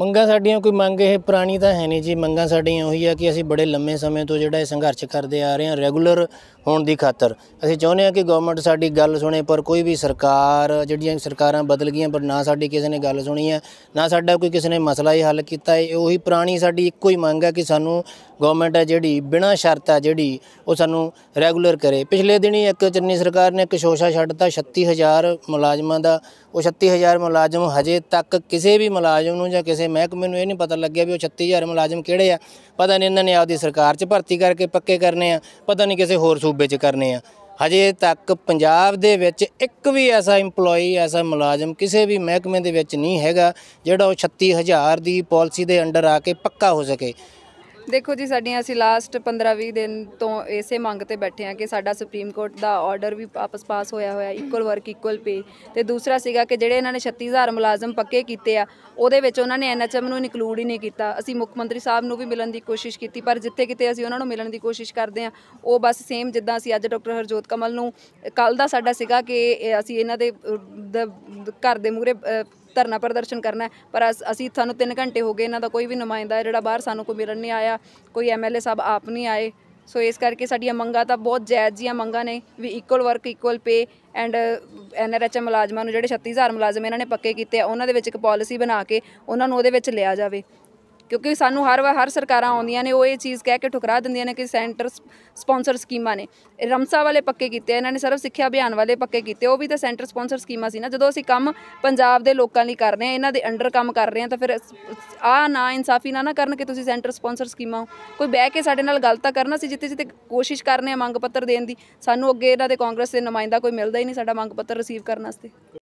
ਮੰਗਾਂ ਸਾਡੀਆਂ ਕੋਈ ਮੰਗ ਇਹ ਪੁਰਾਣੀ ਤਾਂ ਹੈ ਨਹੀਂ ਜੀ। ਮੰਗਾਂ ਸਾਡੀਆਂ ਉਹੀ ਆ ਕਿ ਅਸੀਂ ਬੜੇ ਲੰਮੇ ਸਮੇਂ ਤੋਂ ਜਿਹੜਾ ਇਹ ਸੰਘਰਸ਼ ਕਰਦੇ ਆ ਰਹੇ ਹਾਂ ਰੈਗੂਲਰ ਹੋਣ ਦੀ ਖਾਤਰ। ਅਸੀਂ ਚਾਹੁੰਦੇ ਹਾਂ ਕਿ ਗੌਰਮੈਂਟ ਸਾਡੀ ਗੱਲ ਸੁਣੇ, ਪਰ ਕੋਈ ਵੀ ਸਰਕਾਰ, ਜਿਹੜੀਆਂ ਸਰਕਾਰਾਂ ਬਦਲ ਗਈਆਂ ਪਰ ਨਾ ਸਾਡੀ ਕਿਸੇ ਨੇ ਗੱਲ ਸੁਣੀ ਹੈ, ਨਾ ਸਾਡਾ ਕੋਈ ਕਿਸੇ ਨੇ ਮਸਲਾ ਹੀ ਹੱਲ ਕੀਤਾ ਹੈ। ਉਹੀ ਪੁਰਾਣੀ ਸਾਡੀ ਇੱਕੋ ਹੀ ਮੰਗ ਹੈ ਕਿ ਸਾਨੂੰ ਗੌਰਮੈਂਟ ਹੈ ਜਿਹੜੀ ਬਿਨਾਂ ਸ਼ਰਤ ਹੈ ਜਿਹੜੀ ਉਹ ਸਾਨੂੰ ਰੈਗੂਲਰ ਕਰੇ। ਪਿਛਲੇ ਦਿਨੀ ਇੱਕ ਚੰਨੀ ਸਰਕਾਰ ਨੇ ਇੱਕ ਸ਼ੋਸ਼ਾ ਛੱਡਤਾ 36,000 ਮੁਲਾਜ਼ਮਾਂ ਦਾ। ਉਹ 36,000 ਮੁਲਾਜ਼ਮ ਹਜੇ ਤੱਕ ਕਿਸੇ ਵੀ ਮੁਲਾਜ਼ਮ ਨੂੰ ਜਾਂ ਕਿਸੇ ਮਹਿਕਮੇ ਨੂੰ ਇਹ ਨਹੀਂ ਪਤਾ ਲੱਗਿਆ ਵੀ ਉਹ 36,000 ਮੁਲਾਜ਼ਮ ਕਿਹੜੇ ਆ। ਪਤਾ ਨਹੀਂ ਇਹਨਾਂ ਨੇ ਆਪਦੀ ਸਰਕਾਰ 'ਚ ਭਰਤੀ ਕਰਕੇ ਪੱਕੇ ਕਰਨੇ ਆ, ਪਤਾ ਨਹੀਂ ਕਿਸੇ ਹੋਰ ਸੂਬੇ 'ਚ ਕਰਨੇ ਆ। ਹਜੇ ਤੱਕ ਪੰਜਾਬ ਦੇ ਵਿੱਚ ਇੱਕ ਵੀ ਐਸਾ ਇੰਪਲੋਈ, ਐਸਾ ਮੁਲਾਜ਼ਮ ਕਿਸੇ ਵੀ ਮਹਿਕਮੇ ਦੇ ਵਿੱਚ ਨਹੀਂ ਹੈਗਾ ਜਿਹੜਾ ਉਹ 36,000 ਦੀ ਪਾਲਿਸੀ ਦੇ ਅੰਡਰ ਆ ਕੇ ਪੱਕਾ ਹੋ ਸਕੇ। देखो जी, साड़ियाँ असी लास्ट 15-20 दिन तो इसे मंग ते बैठे हैं कि साडा सुप्रीम कोर्ट का ऑर्डर भी वापस पास होया होया इक्वल वर्क इक्वल पे। तो दूसरा सीगा कि जिहड़े इन्होंने 36,000 मुलाजम पक्के कीते आ ਉਹਦੇ ਵਿੱਚ ਉਹਨਾਂ ਨੇ NHM ਨੂੰ ਇਨਕਲੂਡ ਹੀ ਨਹੀਂ ਕੀਤਾ। ਅਸੀਂ ਮੁੱਖ ਮੰਤਰੀ ਸਾਹਿਬ ਨੂੰ ਵੀ ਮਿਲਣ ਦੀ ਕੋਸ਼ਿਸ਼ ਕੀਤੀ, ਪਰ ਜਿੱਥੇ ਕਿਤੇ ਅਸੀਂ ਉਹਨਾਂ ਨੂੰ ਮਿਲਣ ਦੀ ਕੋਸ਼ਿਸ਼ ਕਰਦੇ ਹਾਂ ਉਹ ਬਸ ਸੇਮ ਜਿੱਦਾਂ ਅਸੀਂ ਅੱਜ ਡਾਕਟਰ ਹਰਜੋਤ ਕਮਲ ਨੂੰ ਕੱਲ੍ਹ ਦਾ ਸਾਡਾ ਸੀਗਾ ਕਿ ਅਸੀਂ ਇਹਨਾਂ ਦੇ ਘਰ ਦੇ ਮੂਹਰੇ ਧਰਨਾ ਪ੍ਰਦਰਸ਼ਨ करना है, पर ਅਸੀਂ ਸਾਨੂੰ 3 घंटे हो गए ਇਹਨਾਂ ਦਾ ਕੋਈ ਵੀ ਨੁਮਾਇੰਦਾ ਜਿਹੜਾ ਬਾਹਰ ਸਾਨੂੰ ਕੋਈ ਮਿਲਣ ਨਹੀਂ ਆਇਆ, ਕੋਈ MLA ਸਾਹਿਬ ਆਪ ਨਹੀਂ ਆਏ। ਸੋ ਇਸ ਕਰਕੇ ਸਾਡੀਆਂ ਮੰਗਾਂ ਤਾਂ ਬਹੁਤ ਜਾਇਜ਼ ਜੀਆਂ ਮੰਗਾਂ ਨੇ ਵੀ equal work equal pay and NRHM ਮੁਲਾਜ਼ਮਾਂ ਨੂੰ ਜਿਹੜੇ 36,000 ਮੁਲਾਜ਼ਮ ਇਹਨਾਂ ਨੇ ਪੱਕੇ ਕੀਤੇ ਆ ਉਹਨਾਂ ਦੇ ਵਿੱਚ ਇੱਕ ਪਾਲਿਸੀ ਬਣਾ ਕੇ ਉਹਨਾਂ ਨੂੰ ਉਹਦੇ ਵਿੱਚ ਲਿਆ ਜਾਵੇ। ਕਿਉਂਕਿ ਸਾਨੂੰ ਹਰ ਸਰਕਾਰਾਂ ਆਉਂਦੀਆਂ ਨੇ ਉਹ ਇਹ ਚੀਜ਼ ਕਹਿ ਕੇ ਠੁਕਰਾ ਦਿੰਦੀਆਂ ਨੇ ਕਿ ਸੈਂਟਰ ਸਪਾਂਸਰ ਸਕੀਮਾਂ ਨੇ। ਰਮਸਾ ਵਾਲੇ ਪੱਕੇ ਕੀਤੇ, ਇਹਨਾਂ ਨੇ ਸਰਵ ਸਿੱਖਿਆ ਅਭਿਆਨ ਵਾਲੇ ਪੱਕੇ ਕੀਤੇ, ਉਹ ਵੀ ਤਾਂ ਸੈਂਟਰ ਸਪਾਂਸਰ ਸਕੀਮਾਂ ਸੀ ਨਾ। ਜਦੋਂ ਅਸੀਂ ਕੰਮ ਪੰਜਾਬ ਦੇ ਲੋਕਾਂ ਲਈ ਕਰ ਰਹੇ ਹਾਂ, ਇਹਨਾਂ ਦੇ ਅੰਡਰ ਕੰਮ ਕਰ ਰਹੇ ਹਾਂ, ਤਾਂ ਫਿਰ ਆਹ ਨਾ ਇਨਸਾਫੀ ਨਾ ਕਰਨ ਕਿ ਤੁਸੀਂ ਸੈਂਟਰ ਸਪਾਂਸਰ ਸਕੀਮਾਂ ਹੋ। ਕੋਈ ਬਹਿ ਕੇ ਸਾਡੇ ਨਾਲ ਗੱਲ ਤਾਂ ਕਰਨਾ ਸੀ। ਜਿੱਥੇ ਜਿੱਥੇ ਕੋਸ਼ਿਸ਼ ਕਰਨੇ ਆ ਮੰਗ ਪੱਤਰ ਦੇਣ ਦੀ, ਸਾਨੂੰ ਅੱਗੇ ਇਹਨਾਂ ਦੇ ਕਾਂਗਰਸ ਦੇ ਨੁਮਾਇੰਦਾ ਕੋਈ ਮਿਲਦਾ ਹੀ ਨਹੀਂ ਸਾਡਾ ਮੰਗ ਪੱਤਰ ਰਿਸੀਵ ਕਰਨ ਵਾਸਤੇ।